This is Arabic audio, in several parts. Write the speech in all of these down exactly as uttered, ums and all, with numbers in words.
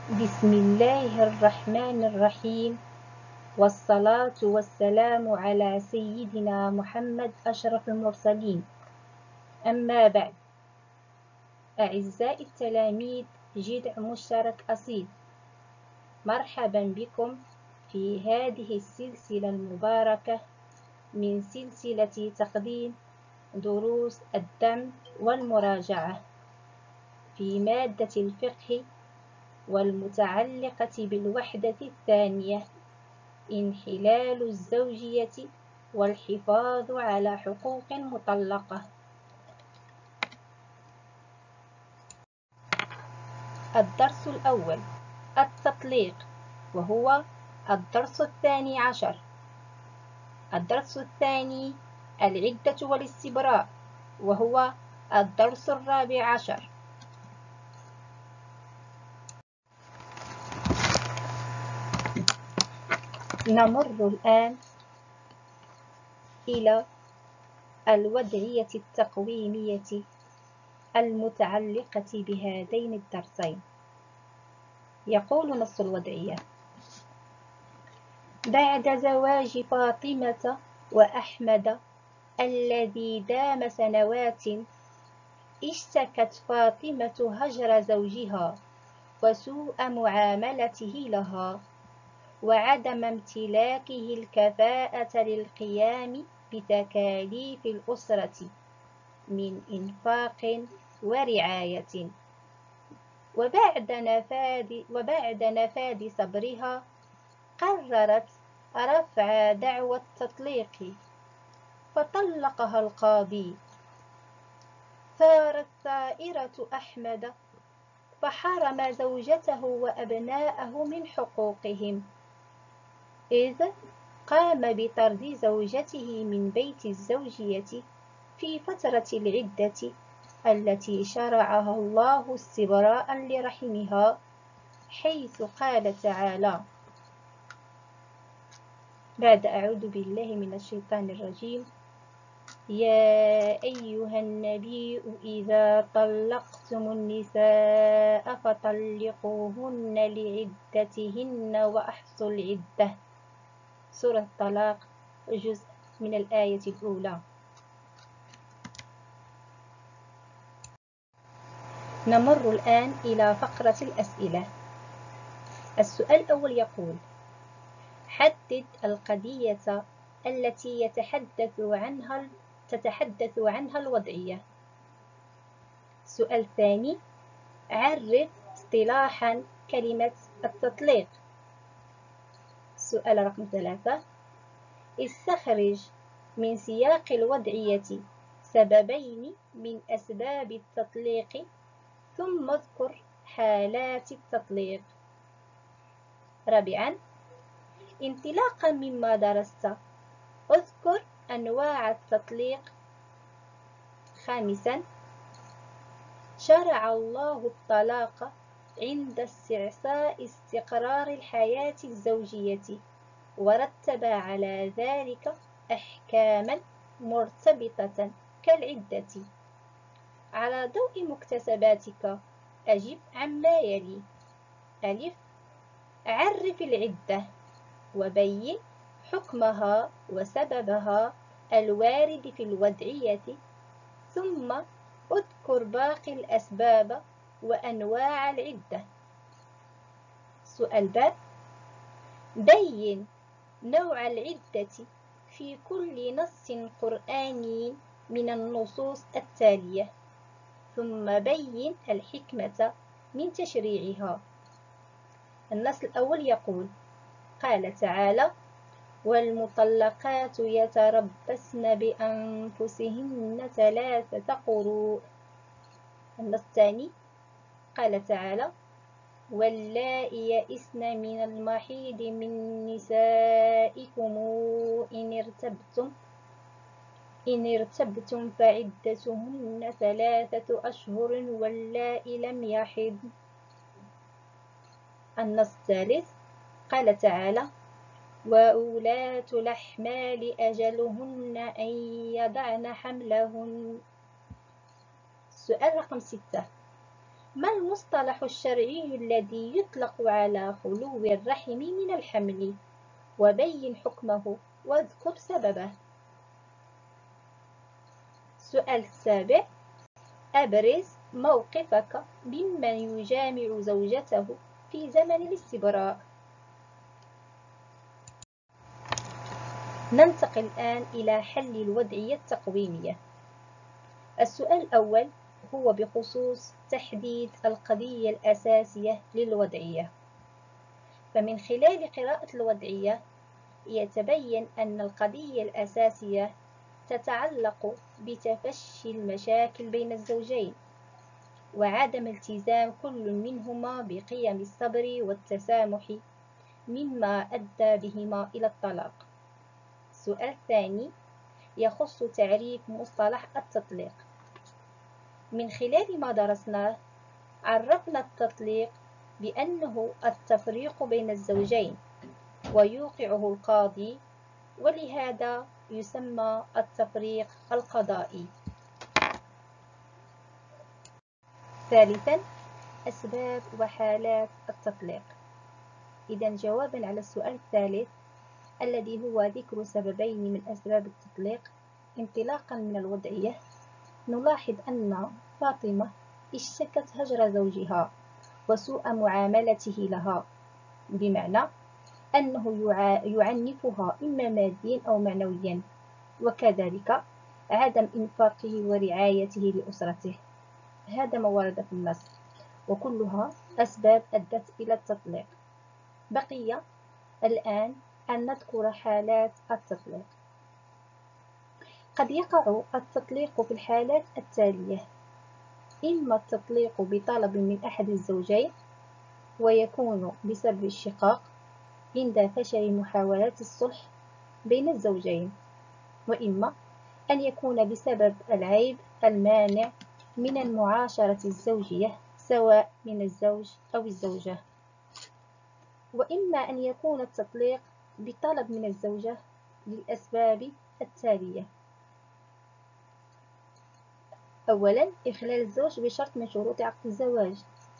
بسم الله الرحمن الرحيم، والصلاة والسلام على سيدنا محمد أشرف المرسلين. أما بعد، أعزائي التلاميذ، جذع مشترك أصيل، مرحبا بكم في هذه السلسلة المباركة من سلسلة تقديم دروس الدم والمراجعة في مادة الفقه والمتعلقة بالوحدة الثانية، انحلال الزوجية والحفاظ على حقوق المطلقة. الدرس الأول: التطليق، وهو الدرس الثاني عشر. الدرس الثاني: العدة والاستبراء، وهو الدرس الرابع عشر. نمر الآن إلى الوضعية التقويمية المتعلقة بهذين الدرسين. يقول نص الوضعية: بعد زواج فاطمة وأحمد الذي دام سنوات، اشتكت فاطمة هجر زوجها وسوء معاملته لها وعدم امتلاكه الكفاءة للقيام بتكاليف الأسرة من إنفاق ورعاية. وبعد نفاذ, وبعد نفاذ صبرها قررت رفع دعوى التطليق، فطلقها القاضي. ثارت ثائرة أحمد فحرم زوجته وأبناءه من حقوقهم، إذ قام بطرد زوجته من بيت الزوجية في فترة العدة التي شرعها الله استبراء لرحمها، حيث قال تعالى: بعد أعوذ بالله من الشيطان الرجيم: يا أيها النبي إذا طلقتم النساء فطلقوهن لعدتهن وأحصوا العدة. سورة الطلاق، جزء من الآية الأولى. نمر الآن إلى فقرة الأسئلة. السؤال الأول يقول: حدد القضية التي يتحدث عنها تتحدث عنها الوضعية. السؤال الثاني: عرف اصطلاحا كلمة التطليق. السؤال رقم ثلاثة: استخرج من سياق الوضعية سببين من أسباب التطليق، ثم اذكر حالات التطليق. رابعا: انطلاقا مما درست اذكر أنواع التطليق. خامسا: شرع الله الطلاق عند استعصاء استقرار الحياة الزوجية، ورتب على ذلك أحكاما مرتبطة كالعدة. على ضوء مكتسباتك أجب عما يلي: ألف: عرف العدة وبين حكمها وسببها الوارد في الوضعية، ثم اذكر باقي الأسباب وأنواع العدة. سؤال ب: بين نوع العدة في كل نص قرآني من النصوص التالية، ثم بين الحكمة من تشريعها. النص الأول يقول: قال تعالى: والمطلقات يتربصن بأنفسهن ثلاثة قروء. النص الثاني قال تعالى: واللائي يئسن من المحيض من نسائكم إن ارتبتم إن ارتبتم فعدتهن ثلاثة أشهر واللائي لم يحضن. النص الثالث قال تعالى: وأولاة الأحمال أجلهن أن يضعن حملهن. السؤال رقم ستة: ما المصطلح الشرعي الذي يطلق على خلو الرحم من الحمل؟ وبين حكمه واذكر سببه. السؤال السابع: أبرز موقفك ممن يجامع زوجته في زمن الاستبراء. ننتقل الآن إلى حل الوضعية التقويمية. السؤال الأول هو بخصوص تحديد القضية الأساسية للوضعية. فمن خلال قراءة الوضعية يتبين أن القضية الأساسية تتعلق بتفشي المشاكل بين الزوجين وعدم التزام كل منهما بقيم الصبر والتسامح مما أدى بهما إلى الطلاق. السؤال الثاني يخص تعريف مصطلح التطليق. من خلال ما درسناه عرفنا التطليق بأنه التفريق بين الزوجين ويوقعه القاضي، ولهذا يسمى التفريق القضائي. ثالثا: أسباب وحالات التطليق. إذا جوابا على السؤال الثالث الذي هو ذكر سببين من أسباب التطليق انطلاقا من الوضعية، نلاحظ أن فاطمة اشتكت هجر زوجها وسوء معاملته لها، بمعنى أنه يعنفها إما ماديا أو معنويا، وكذلك عدم إنفاقه ورعايته لأسرته. هذا ما ورد في النص، وكلها أسباب أدت إلى التطليق. بقي الآن أن نذكر حالات التطليق. قد يقع التطليق في الحالات التالية: إما التطليق بطلب من أحد الزوجين ويكون بسبب الشقاق عند فشل محاولات الصلح بين الزوجين، وإما أن يكون بسبب العيب المانع من المعاشرة الزوجية سواء من الزوج أو الزوجة، وإما أن يكون التطليق بطلب من الزوجة للأسباب التالية: أولا إخلال الزوج بشرط من شروط عقد الزواج،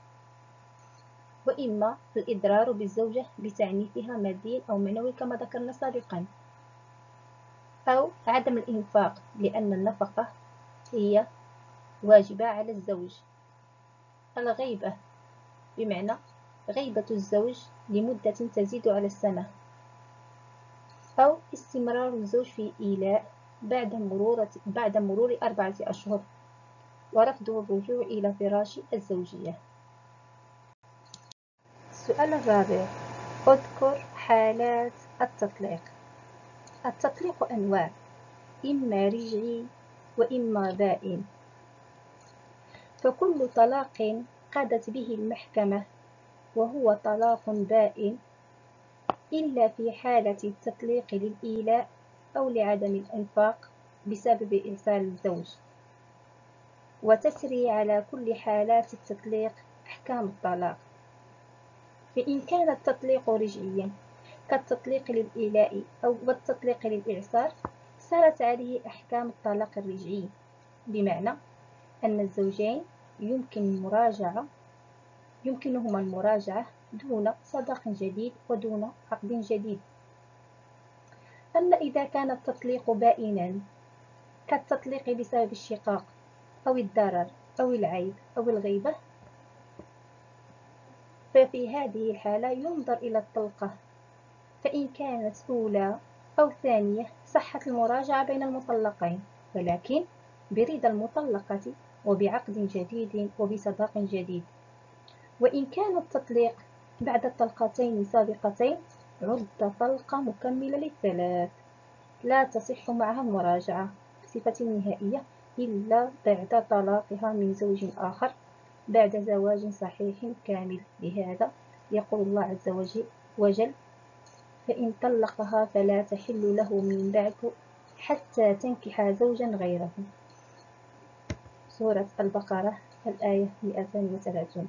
وإما الإضرار بالزوجة بتعنيفها ماديا أو معنويا كما ذكرنا سابقا، أو عدم الإنفاق لأن النفقة هي واجبة على الزوج، الغيبة بمعنى غيبة الزوج لمدة تزيد على السنة، أو استمرار الزوج في إيلاء بعد مرور بعد مرور أربعة أشهر ورفضه الرجوع إلى فراش الزوجية. السؤال الرابع: اذكر حالات التطليق. التطليق أنواع: إما رجعي وإما بائن. فكل طلاق قضت به المحكمة وهو طلاق بائن إلا في حالة التطليق للإيلاء أو لعدم الإنفاق بسبب إرسال الزوج. وتسري على كل حالات التطليق أحكام الطلاق. فإن كان التطليق رجعيا كالتطليق للإيلاء أو والتطليق للإعسار سرت عليه أحكام الطلاق الرجعي، بمعنى أن الزوجين يمكن المراجعة يمكنهما المراجعة دون صداق جديد ودون عقد جديد. أما إذا كان التطليق بائنا كالتطليق بسبب الشقاق أو الضرر أو العيب أو الغيبة، ففي هذه الحالة ينظر إلى الطلقة، فإن كانت أولى أو ثانية صحت المراجعة بين المطلقين، ولكن برضا المطلقة وبعقد جديد وبصداق جديد. وإن كان التطليق بعد الطلقتين السابقتين عد طلقة مكملة للثلاث، لا تصح معها المراجعة بصفة نهائية إلا بعد طلاقها من زوج آخر بعد زواج صحيح كامل. لهذا يقول الله عز وجل: فإن طلقها فلا تحل له من بعد حتى تنكح زوجا غيره. سورة البقرة الآية مئتين وثلاثون.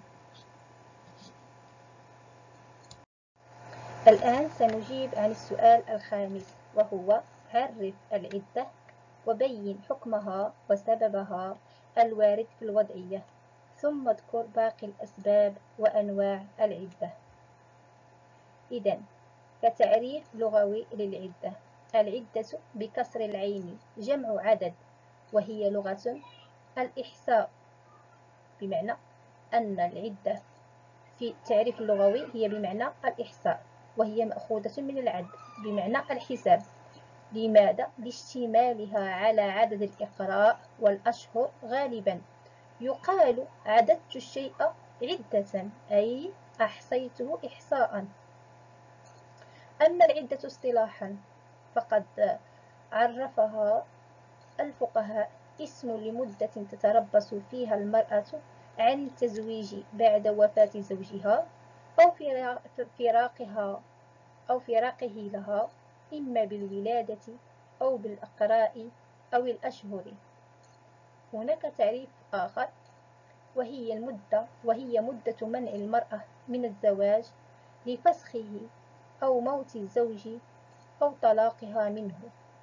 الآن سنجيب عن السؤال الخامس، وهو: عرف العدة وبين حكمها وسببها الوارد في الوضعية، ثم اذكر باقي الأسباب وأنواع العدة. إذن كتعريف لغوي للعدة: العدة بكسر العين جمع عدد، وهي لغة الإحصاء، بمعنى أن العدة في التعريف اللغوي هي بمعنى الإحصاء، وهي مأخوذة من العد بمعنى الحساب. لماذا؟ لاشتمالها على عدد الإقراء والأشهر. غالبا يقال عددت الشيء عدة، أي أحصيته إحصاء. أما العدة اصطلاحا فقد عرفها الفقهاء اسم لمدة تتربص فيها المرأة عن التزويج بعد وفاة زوجها أو فراقها أو فراقه لها، إما بالولادة أو بالأقراء أو الأشهر. هناك تعريف آخر وهي المدة وهي مدة منع المرأة من الزواج لفسخه أو موت الزوج أو طلاقها منه.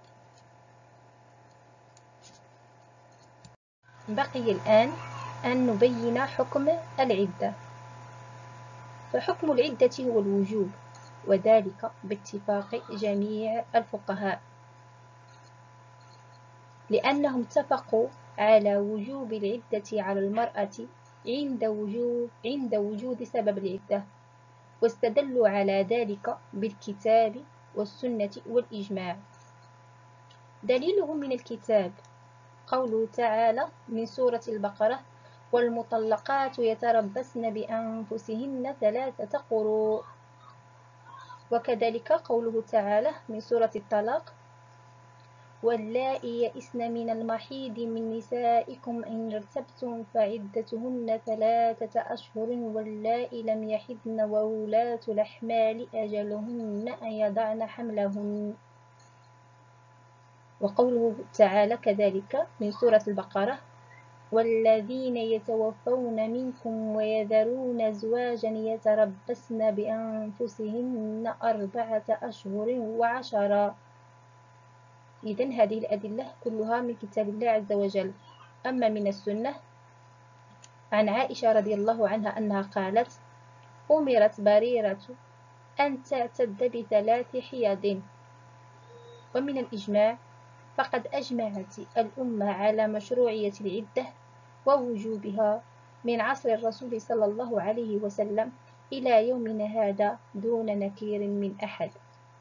بقي الآن أن نبين حكم العدة. فحكم العدة هو الوجوب، وذلك باتفاق جميع الفقهاء، لأنهم اتفقوا على وجوب العدة على المرأة عند وجود, عند وجود سبب العدة، واستدلوا على ذلك بالكتاب والسنة والإجماع. دليلهم من الكتاب قوله تعالى من سورة البقرة: والمطلقات يتربصن بأنفسهن ثلاثة قروء. وكذلك قوله تعالى من سورة الطلاق: واللائي يئسن من المحيض من نسائكم إن ارتبتم فعدتهن ثلاثة أشهر واللائي لم يحضن وولاة الأحمال أجلهن أن يضعن حملهن. وقوله تعالى كذلك من سورة البقرة: والذين يتوفون منكم ويذرون أزواجا يتربصن بأنفسهن أربعة أشهر وعشرا. إذن هذه الأدلة كلها من كتاب الله عز وجل. أما من السنة عن عائشة رضي الله عنها أنها قالت: أمرت بريرة أن تعتد بثلاث حيض. ومن الإجماع فقد أجمعت الأمة على مشروعية العدة ووجوبها من عصر الرسول صلى الله عليه وسلم إلى يومنا هذا دون نكير من أحد.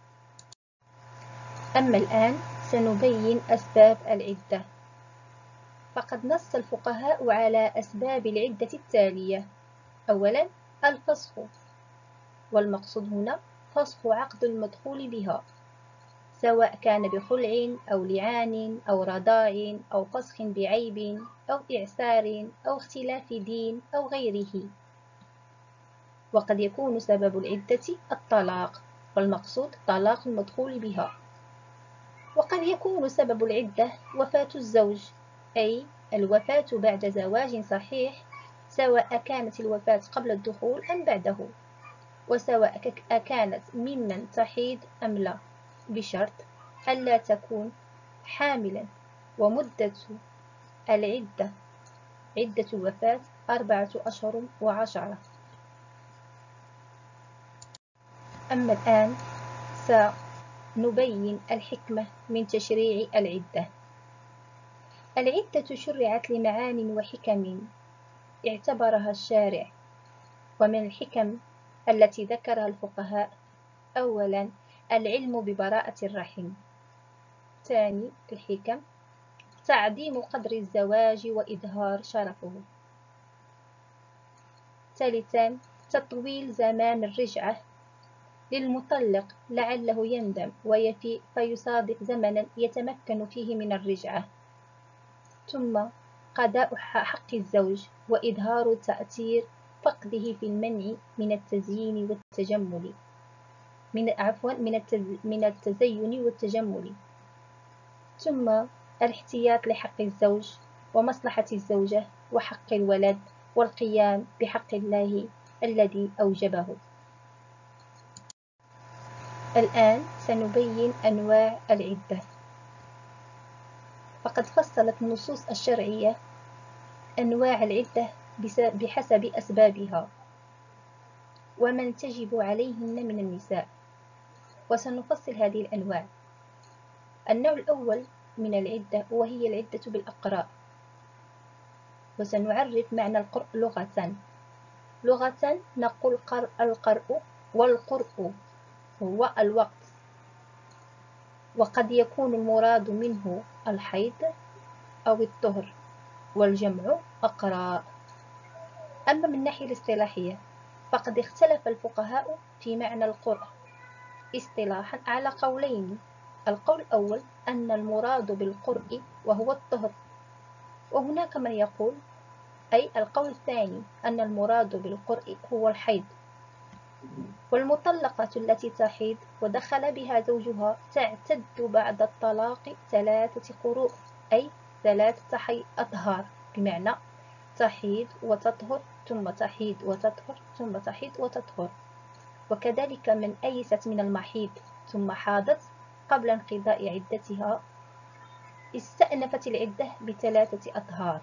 أما الآن سنبين أسباب العدة. فقد نص الفقهاء على أسباب العدة التالية: أولا الفسخ، والمقصود هنا فسخ عقد المدخول بها، سواء كان بخلع أو لعان أو رضاع أو فسخ بعيب أو إعسار أو اختلاف دين أو غيره. وقد يكون سبب العدة الطلاق، والمقصود طلاق المدخول بها. وقد يكون سبب العدة وفاة الزوج، أي الوفاة بعد زواج صحيح، سواء كانت الوفاة قبل الدخول أم بعده، وسواء كانت ممن تحيض أم لا، بشرط ألا تكون حاملا. ومدة العدة عدة الوفاة أربعة أشهر وعشرة. أما الآن سنبين الحكمة من تشريع العدة. العدة شرعت لمعان وحكم اعتبرها الشارع. ومن الحكم التي ذكرها الفقهاء: أولا العلم ببراءة الرحم. ثاني الحكم تعظيم قدر الزواج وإظهار شرفه. ثالثا تطويل زمان الرجعة للمطلق لعله يندم ويفي فيصادف زمنا يتمكن فيه من الرجعة. ثم قضاء حق الزوج وإظهار تأثير فقده في المنع من التزيين والتجمل من عفوا من التز... من التزين والتجمل. ثم الاحتياط لحق الزوج ومصلحة الزوجة وحق الولد والقيام بحق الله الذي أوجبه. الآن سنبين أنواع العدة. فقد فصلت النصوص الشرعية أنواع العدة بحسب أسبابها ومن تجب عليهن من النساء. وسنفصل هذه الأنواع. النوع الأول من العدة وهي العدة بالأقراء، وسنعرف معنى القرء لغة. لغة نقول القرء، والقرء هو الوقت، وقد يكون المراد منه الحيض أو الطهر، والجمع أقراء. أما من الناحية الاصطلاحية فقد اختلف الفقهاء في معنى القرء اصطلاحا على قولين. القول الأول أن المراد بالقرء وهو الطهر، وهناك من يقول أي القول الثاني أن المراد بالقرء هو الحيض. والمطلقة التي تحيض ودخل بها زوجها تعتد بعد الطلاق ثلاثة قروء، أي ثلاثة أطهار، بمعنى تحيض وتطهر ثم تحيض وتطهر ثم تحيض وتطهر. وكذلك من أيست من المحيض ثم حاضت قبل انقضاء عدتها استأنفت العدة بثلاثة أطهار.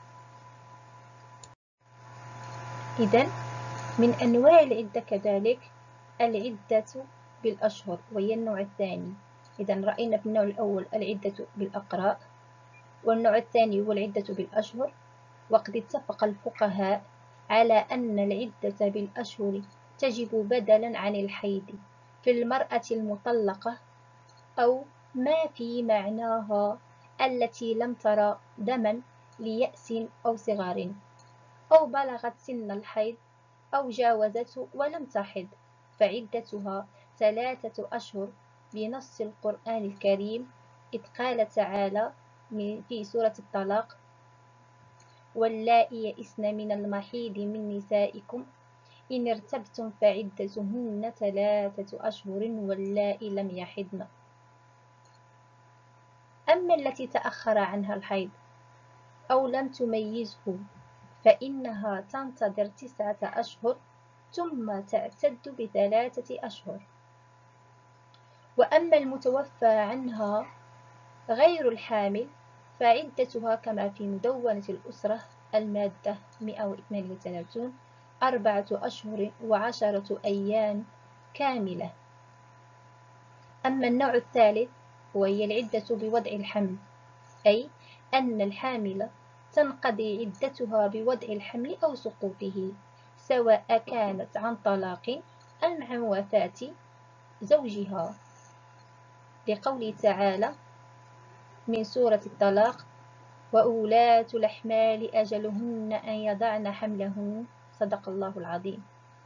إذن من أنواع العدة كذلك العدة بالأشهر، وهي النوع الثاني. إذن رأينا في النوع الأول العدة بالأقراء، والنوع الثاني هو العدة بالأشهر. وقد اتفق الفقهاء على أن العدة بالأشهر تجب بدلا عن الحيض في المرأة المطلقة أو ما في معناها التي لم ترى دما ليأس أو صغار، أو بلغت سن الحيض أو جاوزته ولم تحض، فعدتها ثلاثة أشهر بنص القرآن الكريم، إذ قال تعالى في سورة الطلاق: واللائي يئسن من المحيض من نسائكم إن ارتبتم فعدتهن ثلاثة أشهر واللائي لم يحضن. أما التي تأخر عنها الحيض أو لم تميزه فإنها تنتظر تسعة أشهر ثم تعتد بثلاثة أشهر. وأما المتوفى عنها غير الحامل فعدتها كما في مدونة الأسرة المادة مئة واثنين وثلاثين أربعة أشهر وعشرة أيام كاملة. أما النوع الثالث وهي العدة بوضع الحمل، أي أن الحامل تنقضي عدتها بوضع الحمل أو سقوطه، سواء كانت عن طلاق أم عن وفاة زوجها، لقوله تعالى من سورة الطلاق: وأولاة الأحمال أجلهن أن يضعن حملهن. صدق الله العظيم.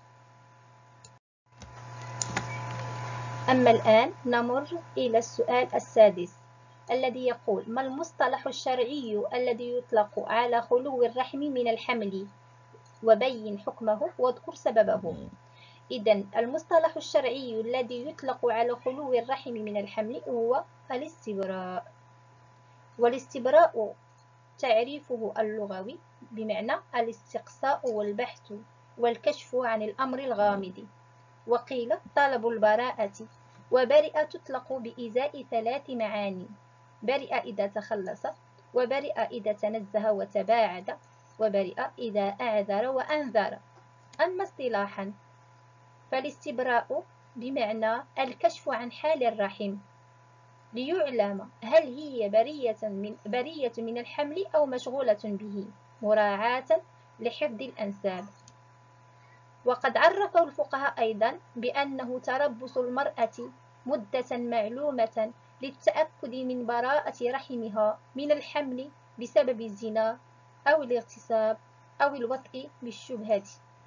أما الآن نمر إلى السؤال السادس الذي يقول: ما المصطلح الشرعي الذي يطلق على خلو الرحم من الحمل؟ وبين حكمه واذكر سببه. إذن المصطلح الشرعي الذي يطلق على خلو الرحم من الحمل هو الاستبراء. والاستبراء تعريفه اللغوي بمعنى الاستقصاء والبحث والكشف عن الأمر الغامض. وقيل طلب البراءة. وبرئ تطلق بإزاء ثلاث معاني: برئ إذا تخلص، وبرئ إذا تنزه وتباعد، وبرئ إذا أعذر وأنذر. أما اصطلاحا فالاستبراء بمعنى الكشف عن حال الرحم ليعلم هل هي برية من, برية من الحمل أو مشغولة به، مراعاة لحفظ الأنساب. وقد عرفه الفقهاء أيضا بأنه تربص المرأة مدة معلومة للتأكد من براءة رحمها من الحمل بسبب الزنا أو الاغتصاب أو الوطء بالشبهة.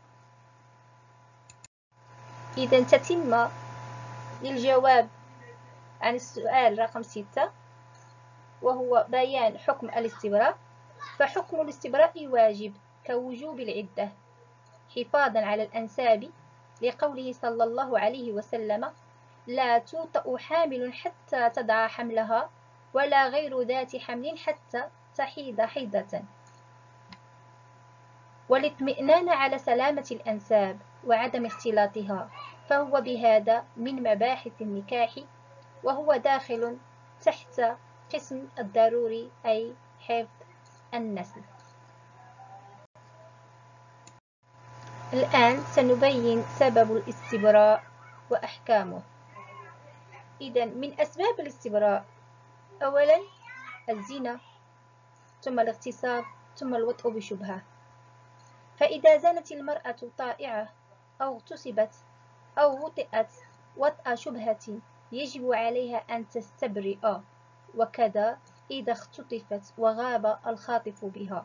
إذا تتم للجواب عن السؤال رقم ستة وهو بيان حكم الاستبراء، فحكم الاستبراء واجب كوجوب العدة حفاظا على الأنساب، لقوله صلى الله عليه وسلم: لا توطأ حامل حتى تضع حملها ولا غير ذات حمل حتى تحيض حيضة. والاطمئنان على سلامة الأنساب وعدم اختلاطها، فهو بهذا من مباحث النكاح، وهو داخل تحت قسم الضروري أي حفظ النسل. الآن سنبين سبب الاستبراء وأحكامه. إذا من أسباب الاستبراء: أولا الزنا، ثم الاغتصاب، ثم الوطء بشبهة. فإذا زنت المرأة طائعة أو اغتصبت أو وطئت وطأ شبهة يجب عليها أن تستبرئ، وكذا إذا اختطفت وغاب الخاطف بها.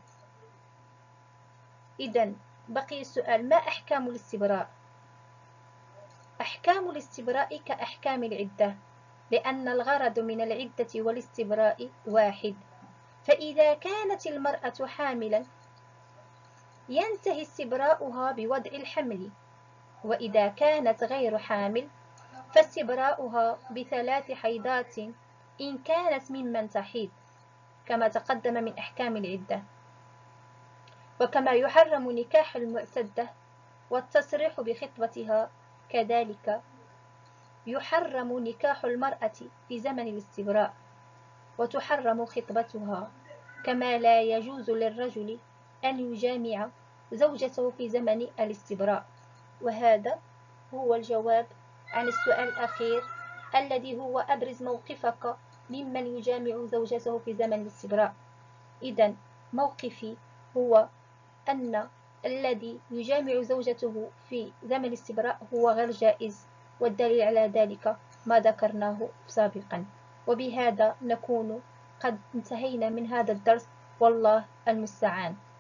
إذن بقي السؤال: ما أحكام الاستبراء؟ أحكام الاستبراء كأحكام العدة، لأن الغرض من العدة والاستبراء واحد. فإذا كانت المرأة حاملا ينتهي استبراؤها بوضع الحمل، وإذا كانت غير حامل فاستبراؤها بثلاث حيضات إن كانت ممن تحيض، كما تقدم من أحكام العدة. وكما يحرم نكاح المعتدة والتصريح بخطبتها، كذلك يحرم نكاح المرأة في زمن الاستبراء وتحرم خطبتها، كما لا يجوز للرجل أن يجامع زوجته في زمن الاستبراء. وهذا هو الجواب عن السؤال الأخير الذي هو: أبرز موقفك ممن يجامع زوجته في زمن الاستبراء. إذن موقفي هو أن الذي يجامع زوجته في زمن الاستبراء هو غير جائز، والدليل على ذلك ما ذكرناه سابقا. وبهذا نكون قد انتهينا من هذا الدرس، والله المستعان.